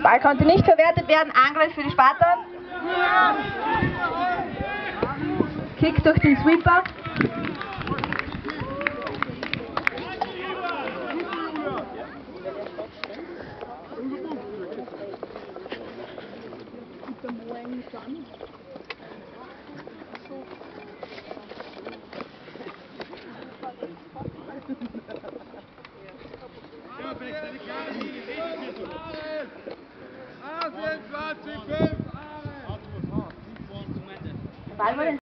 Ball konnte nicht verwertet werden. Angriff für die Sparta. Kick durch den Sweeper. Der Ball wurde